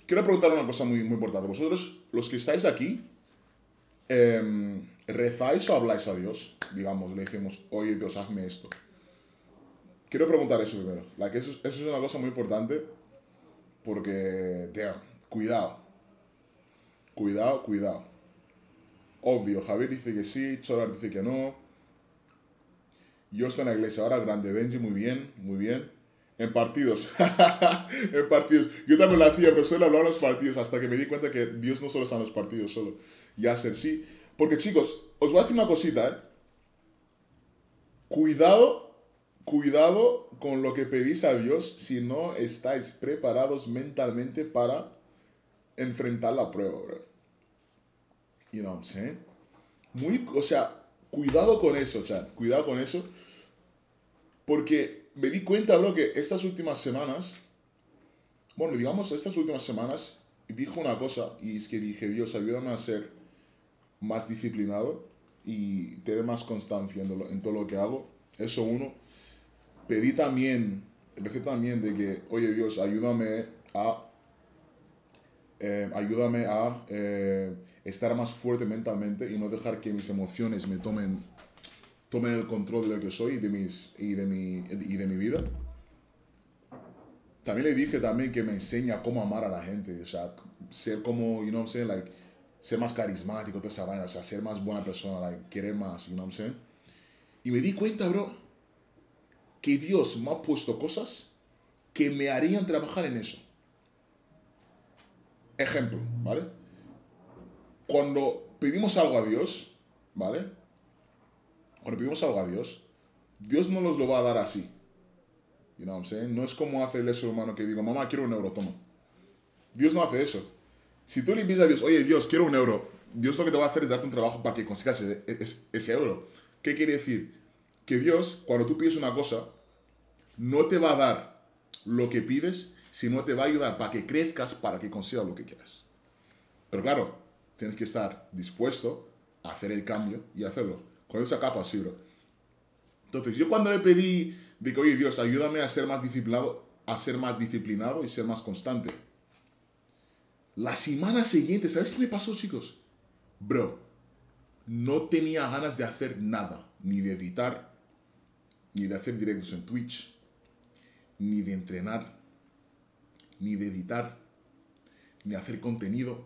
quiero preguntar una cosa muy, muy importante. Vosotros, los que estáis aquí, ¿rezáis o habláis a Dios? Digamos, le decimos, oye Dios, hazme esto. Quiero preguntar eso primero. Eso es una cosa muy importante porque, damn, cuidado, cuidado, cuidado. Obvio, Javier dice que sí, Cholar dice que no. Yo estoy en la iglesia ahora, grande Benji, muy bien, muy bien. En partidos, en partidos. Yo también lo hacía, pero solo hablaba en los partidos hasta que me di cuenta que Dios no solo está en los partidos, solo. Ya ser sí. Porque chicos, os voy a decir una cosita, ¿eh? Cuidado, cuidado con lo que pedís a Dios si no estáis preparados mentalmente para enfrentar la prueba, bro. You know what I'm saying? O sea, cuidado con eso, chat. Cuidado con eso. Porque me di cuenta, bro, que estas últimas semanas, bueno, digamos, estas últimas semanas, dijo una cosa, y es que dije, Dios, ayúdame a ser más disciplinado y tener más constancia en todo lo que hago. Eso uno. Pedí también, empecé también de que, oye Dios, ayúdame a estar más fuerte mentalmente y no dejar que mis emociones me tomen el control de lo que soy y de mi vida. También le dije también que me enseña cómo amar a la gente, o sea, ser como, you know what I'm saying, like, ser más carismático, toda esa vaina, o sea, ser más buena persona, like, querer más, you know what I'm saying. Y me di cuenta, bro, que Dios me ha puesto cosas que me harían trabajar en eso. Ejemplo, ¿vale? Cuando pedimos algo a Dios, ¿vale? Cuando pedimos algo a Dios, Dios no nos lo va a dar así. You know what I'm saying? No es como hace el ser humano que digo, mamá, quiero un euro, toma. Dios no hace eso. Si tú le pides a Dios, oye Dios, quiero un euro, Dios lo que te va a hacer es darte un trabajo para que consigas ese euro. ¿Qué quiere decir? Que Dios, cuando tú pides una cosa, no te va a dar lo que pides, sino te va a ayudar para que crezcas, para que consigas lo que quieras. Pero claro, tienes que estar dispuesto a hacer el cambio y hacerlo. Con esa capa así, bro. Entonces, yo cuando le pedí de que, oye Dios, ayúdame a ser más disciplinado y ser más constante. La semana siguiente, ¿sabes qué me pasó, chicos? Bro, no tenía ganas de hacer nada, ni de editar, ni de hacer directos en Twitch, ni de entrenar, ni de editar, ni hacer contenido.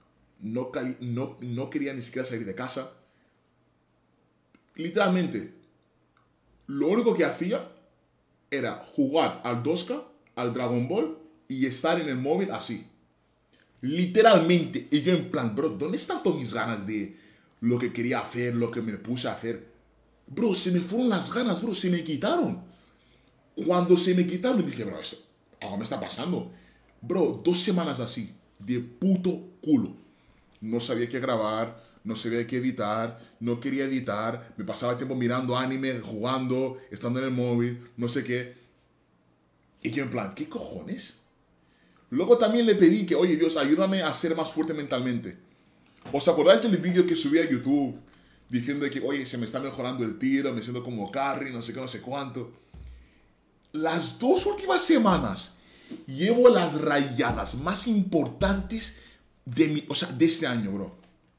No quería ni siquiera salir de casa. Literalmente, lo único que hacía era jugar al 2K, al Dragon Ball y estar en el móvil así. Literalmente. Y yo en plan, bro, ¿dónde están todas mis ganas de lo que quería hacer, lo que me puse a hacer? Bro, se me fueron las ganas, bro, se me quitaron. Cuando se me quitaron, dije, bro, esto algo me está pasando. Bro, 2 semanas así, de puto culo. No sabía qué grabar, no sabía qué editar, no quería editar, me pasaba tiempo mirando anime, jugando, estando en el móvil, no sé qué. Y yo en plan, ¿qué cojones? Luego también le pedí que, oye Dios, ayúdame a ser más fuerte mentalmente. ¿Os acordáis del vídeo que subí a YouTube? Diciendo que, oye, se me está mejorando el tiro, me siento como Carry, no sé qué, no sé cuánto. Las 2 últimas semanas llevo las rayadas más importantes de este año, bro.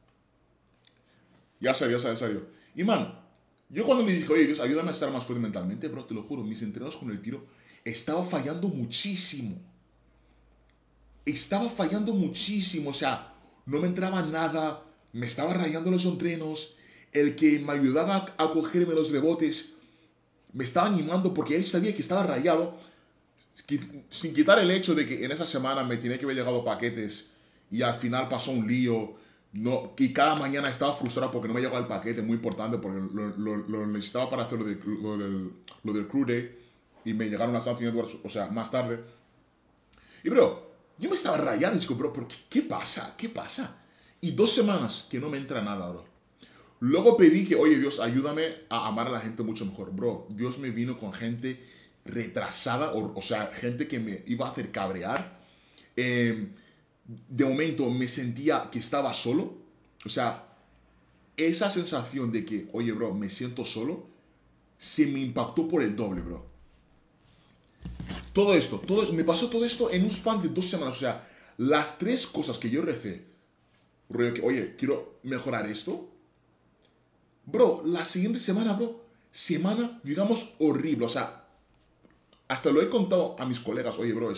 Ya salió. Y man, yo cuando le dije, oye Dios, ayúdame a estar más fuerte mentalmente, bro, te lo juro, mis entrenos con el tiro estaba fallando muchísimo. O sea, no me entraba nada, me estaba rayando los entrenos, el que me ayudaba a cogerme los rebotes me estaba animando porque él sabía que estaba rayado, sin quitar el hecho de que en esa semana me tenía que haber llegado paquetes y al final pasó un lío, y cada mañana estaba frustrado porque no me llegaba el paquete, muy importante, porque lo necesitaba para hacer lo del Crew Day y me llegaron las Samsung Networks, o sea, más tarde. Y bro, yo me estaba rayando y digo, bro, ¿pero qué pasa? ¿Qué pasa? Y 2 semanas que no me entra nada, bro. Luego pedí que, oye Dios, ayúdame a amar a la gente mucho mejor. Bro, Dios me vino con gente retrasada, o sea, gente que me iba a hacer cabrear. De momento me sentía que estaba solo. O sea, esa sensación de que, oye bro, me siento solo, se me impactó por el doble, bro. Me pasó todo esto en un span de 2 semanas. O sea, las 3 cosas que yo recé, rollo que, oye, quiero mejorar esto, bro, la siguiente semana, bro, semana, digamos, horrible. O sea, hasta lo he contado a mis colegas, oye, bro,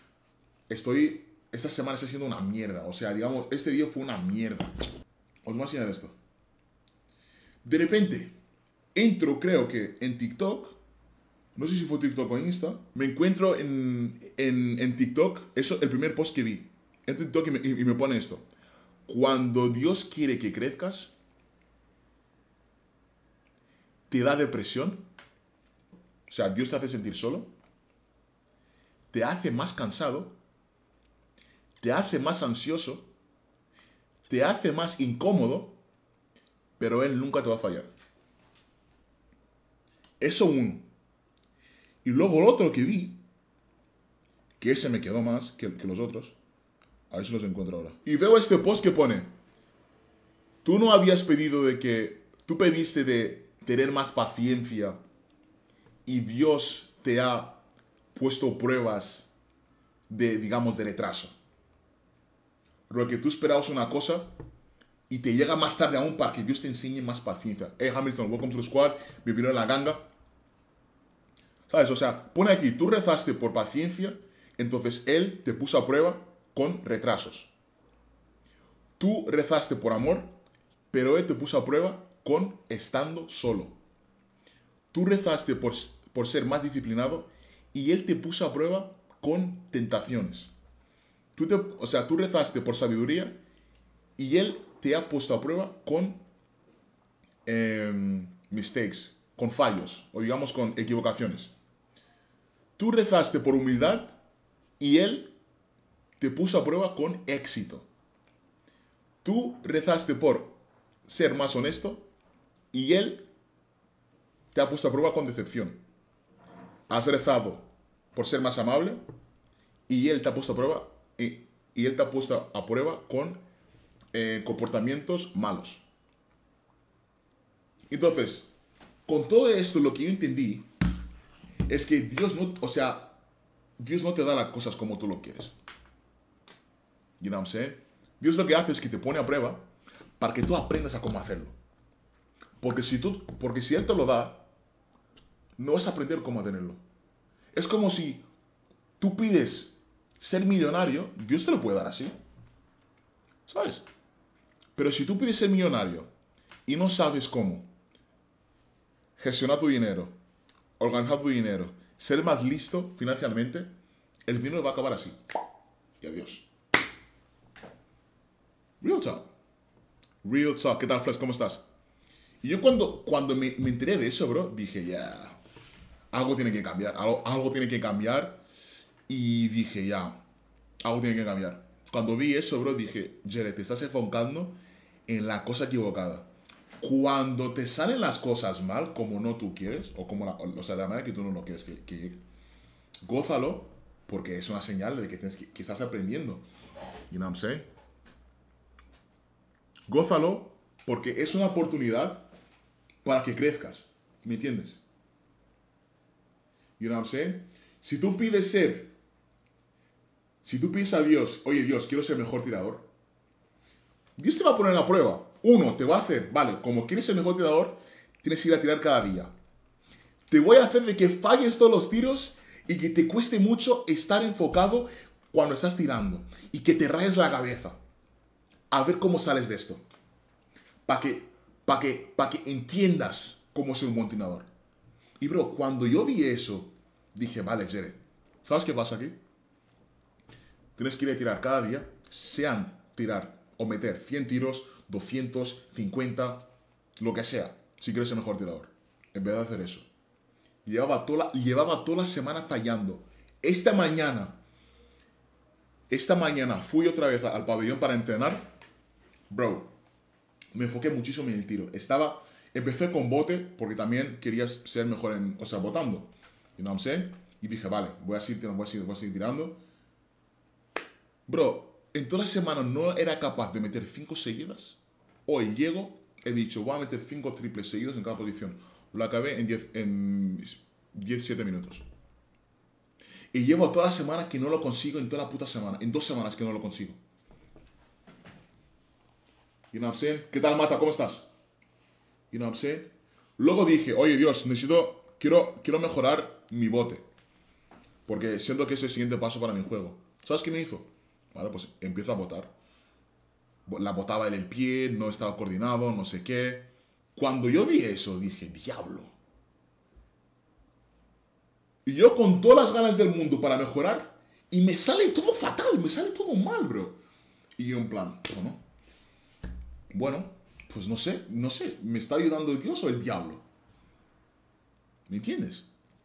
esta semana está siendo una mierda. O sea, digamos, este día fue una mierda. Os voy a enseñar esto. De repente, entro, creo que en TikTok, no sé si fue TikTok o Insta, me encuentro en TikTok, eso, el primer post que vi, en TikTok y me pone esto. Cuando Dios quiere que crezcas, te da depresión, o sea, Dios te hace sentir solo, te hace más cansado, te hace más ansioso, te hace más incómodo, pero Él nunca te va a fallar. Eso uno. Y luego el otro que vi, que ese me quedó más que los otros, a ver si los encuentro ahora. Y veo este post que pone, tú no habías pedido de que, tú pediste de tener más paciencia y Dios te ha puesto pruebas de, digamos, de retraso. Lo que tú esperabas una cosa y te llega más tarde aún para que Dios te enseñe más paciencia. Hey Hamilton, welcome to the squad, bienvenido a la ganga. ¿Sabes? O sea, pone aquí, tú rezaste por paciencia, entonces Él te puso a prueba con retrasos. Tú rezaste por amor, pero Él te puso a prueba con estando solo. Tú rezaste por ser más disciplinado y Él te puso a prueba con tentaciones. Tú rezaste por sabiduría y Él te ha puesto a prueba con mistakes, con fallos, o digamos con equivocaciones. Tú rezaste por humildad y Él te puso a prueba con éxito. Tú rezaste por ser más honesto y Él te ha puesto a prueba con decepción. Has rezado por ser más amable y Él te ha puesto a prueba y Él te ha puesto a prueba con comportamientos malos. Entonces, con todo esto lo que yo entendí es que Dios no, o sea, Dios no te da las cosas como tú lo quieres. You know what I'm saying? Dios lo que hace es que te pone a prueba para que tú aprendas a cómo hacerlo. Porque si Él te lo da, no vas a aprender cómo tenerlo. Es como si tú pides ser millonario, Dios te lo puede dar así. ¿Sabes? Pero si tú pides ser millonario y no sabes cómo gestionar tu dinero, organizar tu dinero, ser más listo financieramente, el dinero va a acabar así. Y adiós. Real talk. Real talk. ¿Qué tal, Flex? ¿Cómo estás? Y yo cuando me enteré de eso, bro, dije, ya, algo tiene que cambiar. Algo tiene que cambiar. Y dije, ya, algo tiene que cambiar. Cuando vi eso, bro, dije, Jared, te estás enfocando en la cosa equivocada. Cuando te salen las cosas mal, como no tú quieres, o como o sea, de la manera que tú no lo quieres que gózalo, porque es una señal de que estás aprendiendo. You know what I'm saying? Gózalo, porque es una oportunidad para que crezcas. ¿Me entiendes? You know what I'm saying? Si tú pides a Dios, oye Dios, quiero ser mejor tirador, Dios te va a poner a prueba. Uno, te va a hacer, vale, como quieres ser mejor tirador, tienes que ir a tirar cada día. Te voy a hacer de que falles todos los tiros y que te cueste mucho estar enfocado cuando estás tirando. Y que te rayes la cabeza. A ver cómo sales de esto. Para que entiendas cómo ser un buen tirador. Y bro, cuando yo vi eso, dije, vale, Jared, ¿sabes qué pasa aquí? Tienes que ir a tirar cada día, sean tirar o meter 100 tiros, 200, 50, lo que sea, si quieres ser mejor tirador. En vez de hacer eso. Llevaba toda la semana fallando. Esta mañana fui otra vez al pabellón para entrenar. Bro, me enfoqué muchísimo en el tiro. Empecé con bote porque también quería ser mejor botando. You know what I'm saying? Y dije, vale, voy a seguir tirando. Bro, en toda la semana no era capaz de meter 5 seguidas. Hoy he dicho, voy a meter 5 triples seguidos en cada posición. Lo acabé en 17 minutos. Y llevo toda la semana que no lo consigo, en toda la puta semana. En 2 semanas que no lo consigo. You know what I'm saying? ¿Qué tal, Mata? ¿Cómo estás? You know what I'm saying? Luego dije, oye, Dios, quiero mejorar mi bote. Porque siento que es el siguiente paso para mi juego. ¿Sabes qué me hizo? Vale, pues empiezo a botar. La botaba en el pie, no estaba coordinado, no sé qué. Cuando yo vi eso, dije, diablo. Y yo con todas las ganas del mundo para mejorar, y me sale todo fatal, me sale todo mal, bro. Y yo en plan, bueno, pues no sé, ¿me está ayudando Dios o el diablo? ¿Me entiendes?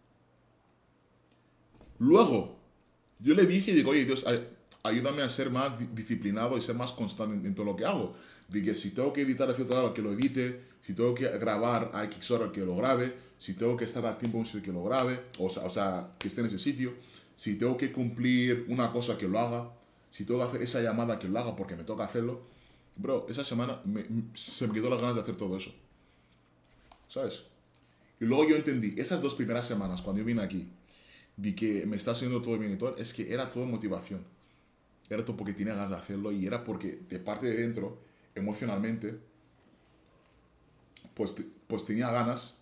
Luego, yo le dije y digo, oye Dios, ayúdame a ser más disciplinado y ser más constante en todo lo que hago. Dije, si tengo que editar a cierta hora, que lo edite. Si tengo que grabar a X hora, que lo grabe. Si tengo que estar a tiempo en un sitio, que lo grabe. O sea, que esté en ese sitio. Si tengo que cumplir una cosa, que lo haga. Si tengo que hacer esa llamada, que lo haga porque me toca hacerlo. Bro, esa semana se me quedó las ganas de hacer todo eso. ¿Sabes? Y luego yo entendí, esas 2 primeras semanas, cuando yo vine aquí, vi que me está haciendo todo bien y todo, es que era todo motivación. Era todo porque tenía ganas de hacerlo y era porque de parte de dentro, emocionalmente, pues tenía ganas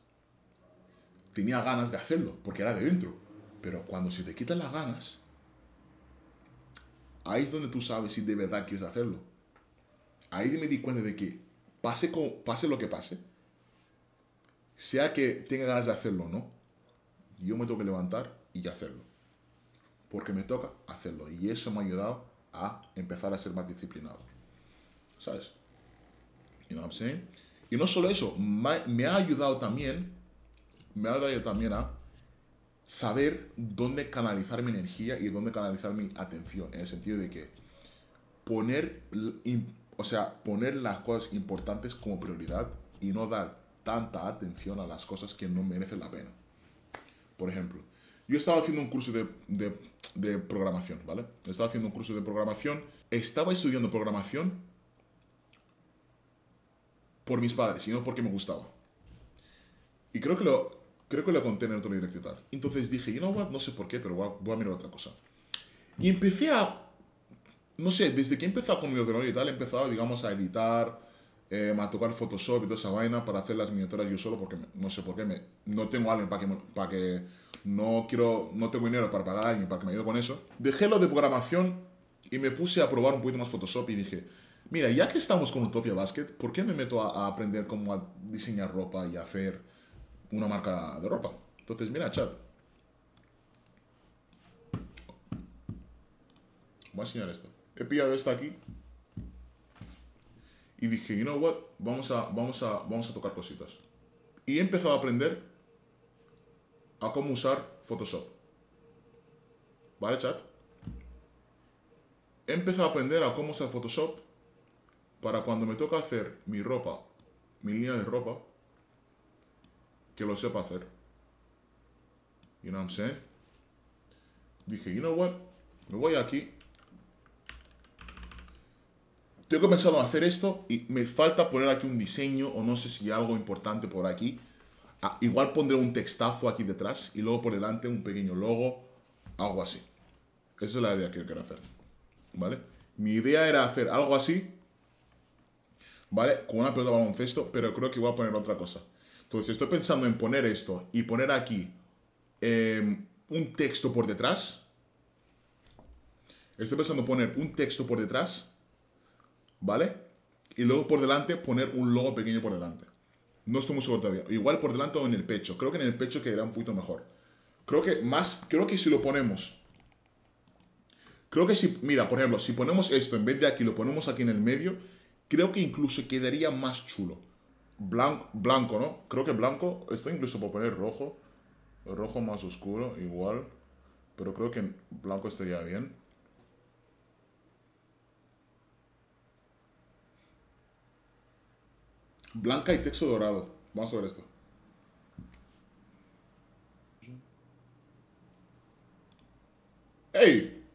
de hacerlo, porque era de dentro. Pero cuando se te quitan las ganas, ahí es donde tú sabes si de verdad quieres hacerlo. Ahí me di cuenta de que pase lo que pase, sea que tenga ganas de hacerlo o no, yo me tengo que levantar y hacerlo. Porque me toca hacerlo. Y eso me ha ayudado a empezar a ser más disciplinado. ¿Sabes? You know what I'm saying? Y no solo eso, me ha ayudado también a saber dónde canalizar mi energía y dónde canalizar mi atención. En el sentido de que poner las cosas importantes como prioridad y no dar tanta atención a las cosas que no merecen la pena. Por ejemplo, yo estaba haciendo un curso de programación, ¿vale? Estaba haciendo un curso de programación. Estaba estudiando programación por mis padres y no porque me gustaba. Y creo que lo conté en el otro directo y tal. Entonces dije, no sé por qué, pero voy a mirar otra cosa. Y empecé no sé, desde que he empezado con mi ordenador y tal, he empezado, digamos, a editar, a tocar Photoshop y toda esa vaina para hacer las miniaturas yo solo, porque no sé por qué, no tengo a alguien para que no tengo dinero para pagar a alguien para que me ayude con eso. Dejé lo de programación y me puse a probar un poquito más Photoshop y dije, mira, ya que estamos con Utopia Basket, ¿por qué me meto a aprender cómo a diseñar ropa y a hacer una marca de ropa? Entonces, mira, chat. Voy a enseñar esto. He pillado esta aquí y dije, you know what, vamos a tocar cositas. Y he empezado a aprender a cómo usar Photoshop. ¿Vale, chat? He empezado a aprender a cómo usar Photoshop para cuando me toca hacer mi ropa, mi línea de ropa, que lo sepa hacer. You know what I'm saying? Dije, you know what, me voy aquí. Tengo pensado hacer esto y me falta poner aquí un diseño o no sé si hay algo importante por aquí. Igual pondré un textazo aquí detrás y luego por delante un pequeño logo, algo así. Esa es la idea que quiero hacer, ¿vale? Mi idea era hacer algo así, ¿vale? Con una pelota de baloncesto, pero creo que voy a poner otra cosa. Entonces estoy pensando en poner esto y poner aquí un texto por detrás. Estoy pensando en poner un texto por detrás, ¿vale? Y luego por delante poner un logo pequeño por delante. No estoy muy seguro todavía. Igual por delante o en el pecho. Creo que en el pecho quedará un poquito mejor. Creo que si lo ponemos... Creo que si... Mira, por ejemplo, si ponemos esto en vez de aquí, lo ponemos aquí en el medio, creo que incluso quedaría más chulo. Blanco, ¿no? Creo que blanco. Esto incluso por poner rojo. Rojo más oscuro, igual. Pero creo que blanco estaría bien. Blanca y texto dorado. Vamos a ver esto. ¡Ey!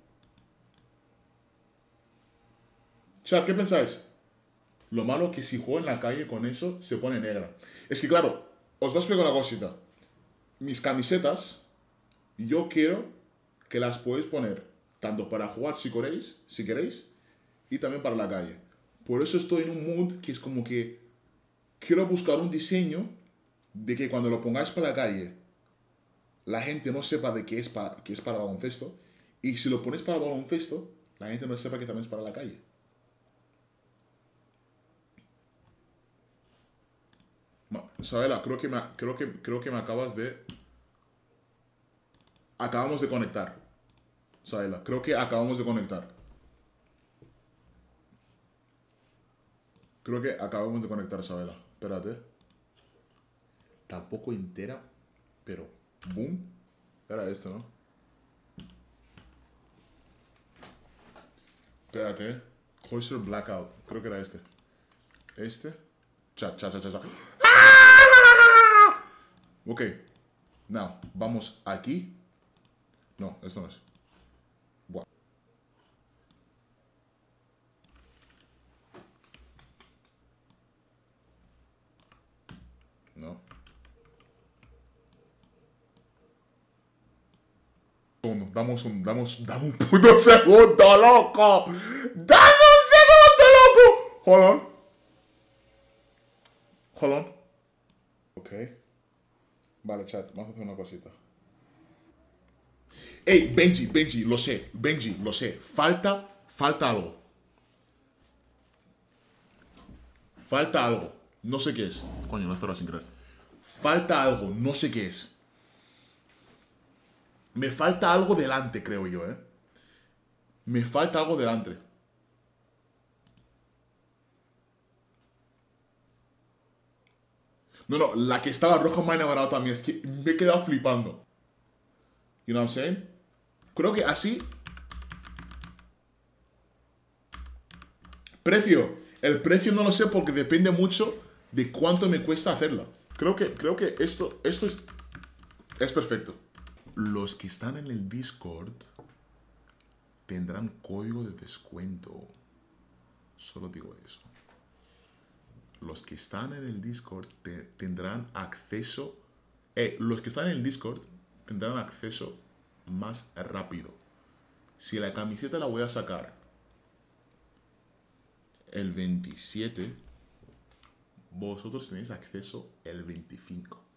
Chat, ¿qué pensáis? Lo malo es que si juego en la calle con eso, se pone negra. Es que claro, os voy a explicar una cosita. Mis camisetas, yo quiero que las podéis poner tanto para jugar si queréis, y también para la calle. Por eso estoy en un mood que es como que quiero buscar un diseño de que cuando lo pongáis para la calle, la gente no sepa de que es para baloncesto, y si lo ponéis para baloncesto, la gente no sepa que también es para la calle. Isabela, creo que me acabas de... Acabamos de conectar. Isabela, creo que acabamos de conectar. Creo que acabamos de conectar, Isabela. Espérate. Tampoco entera, pero... Boom. Era esto, ¿no? Espérate. Cloister Blackout. Creo que era este. Este. Chat. Ok. Now, vamos aquí. No, esto no es. Buah. No. Dame un puto segundo, loco. Dame un segundo, loco. Hold on. Ok. Vale, chat, vamos a hacer una cosita. Ey, Benji, lo sé. Falta algo. Falta algo. No sé qué es. Coño, no cerrado sin querer. Falta algo, no sé qué es. Me falta algo delante, creo yo, ¿eh? Me falta algo delante. No, la que estaba roja me ha enamorado también. Es que me he quedado flipando. You know what I'm saying? Creo que así... Precio. El precio no lo sé porque depende mucho de cuánto me cuesta hacerlo. Creo que esto es perfecto. Los que están en el Discord tendrán código de descuento. Solo digo eso. Los que están en el Discord tendrán acceso... los que están en el Discord tendrán acceso más rápido. Si la camiseta la voy a sacar el 27, vosotros tenéis acceso el 25.